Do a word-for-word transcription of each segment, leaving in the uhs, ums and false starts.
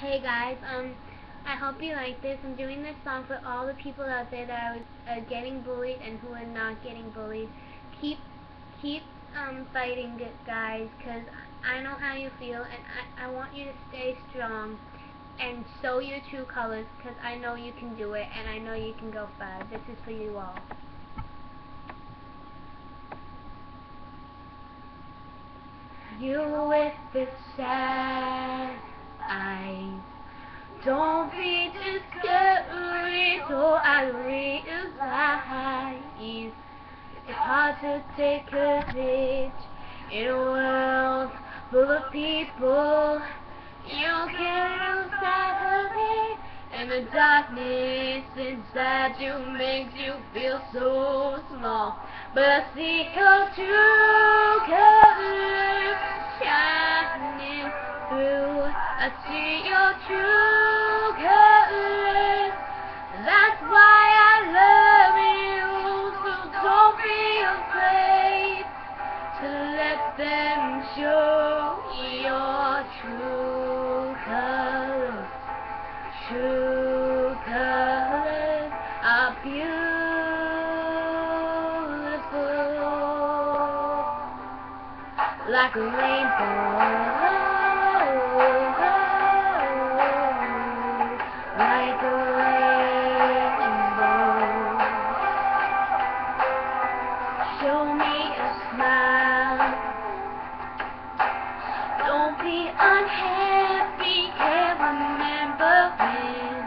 Hey guys, um, I hope you like this. I'm doing this song for all the people out there that are, are getting bullied and who are not getting bullied. Keep, keep um, fighting, guys, because I know how you feel, and I, I want you to stay strong and show your true colors, because I know you can do it, and I know you can go far. This is for you all. You with the sad eyes, don't be discouraged, so I realize it's hard to take courage in a world full of people. You can't lose sight of it, and the darkness inside you makes you feel so small. But I see your true colors shining through. I see your true colors. That's why I love you. So don't be afraid to let them show your true colors. True colors are beautiful, like a rainbow. Like a rainbow. Show me a smile. Don't be unhappy, can't remember when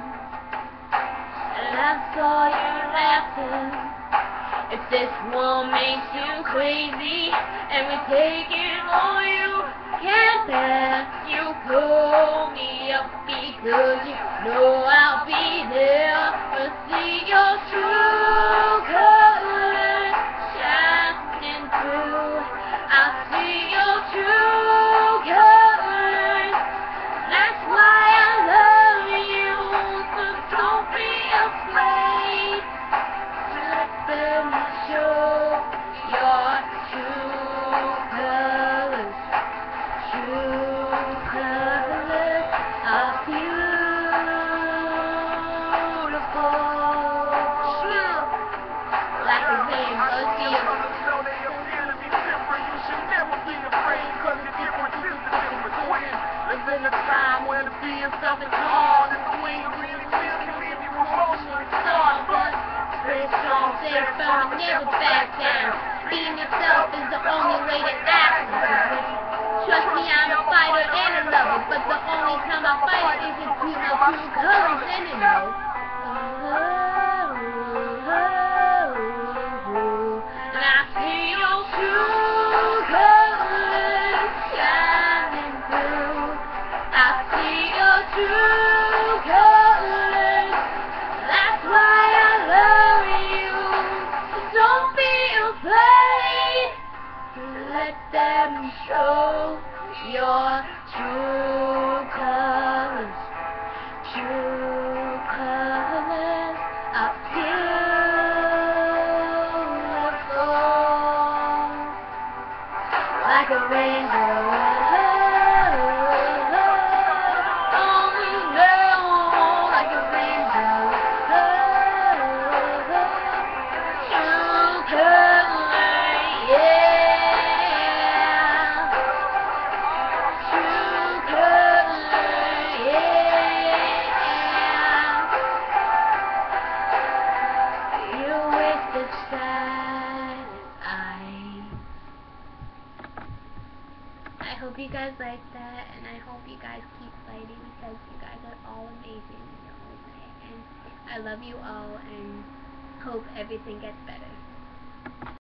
I saw you laughing. If this one makes you crazy and we take it all you can bear, you call me up because you know I'll be there to see your true colors shining through. I'll see your true colors. That's why I love you. So don't be afraid to let them show your true colors. True colors are beautiful, like a rainbow. In a time when the being something hard and swing really can leave you emotionally scarred, but stay strong, stay firm, and never back down. Being yourself is the only way to act. Trust me, I'm a fighter and a lover, but the only time I fight is if you know true colors and you know. And I see your true colors shining through. True colors, that's why I love you. So don't be afraid to let them show your true colors. True colors are beautiful, like a rainbow. I hope you guys like that, and I hope you guys keep fighting because you guys are all amazing in your own way. And I love you all and hope everything gets better.